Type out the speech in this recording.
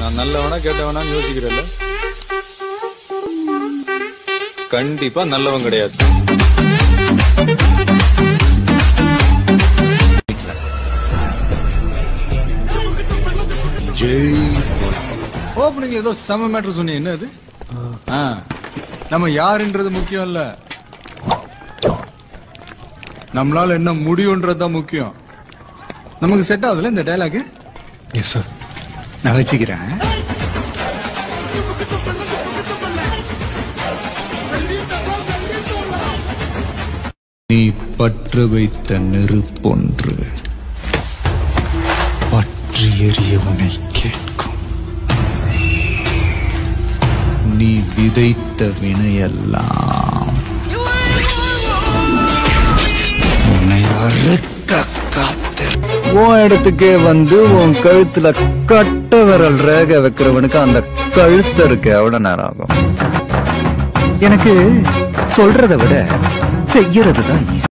நான் நல்லவனா கேட்டவனான்னு யோசிக்கிறல்ல? கண்டிப்பா நல்லவன் கிடையாது. ஓப்பனிங்ல ஏதோ செம மேட்டர் சொன்னீங்க, என்ன அது? நம்ம யாருன்றது முக்கியம் இல்ல, நம்மளால என்ன முடியும்ன்றதுதான் முக்கியம். நமக்கு செட் ஆகுதுல இந்த டயலாக்? எஸ் சார், நான் வச்சுக்கிறேன். நீ பற்ற வைத்த நெருப்பொன்று பற்றி எறியவனை கேட்கும். நீ விதைத்த வினையெல்லாம் உன்னை அறுக்க காத்திரு. உன் இடத்துக்கே வந்து உன் கழுத்துல கட்ட விரல் ரேக வைக்கிறவனுக்கு அந்த கழுத்து இருக்கு எவ்வளவு நேரம் ஆகும்? எனக்கு சொல்றதை விட செய்யறதுதான் ஈஸி.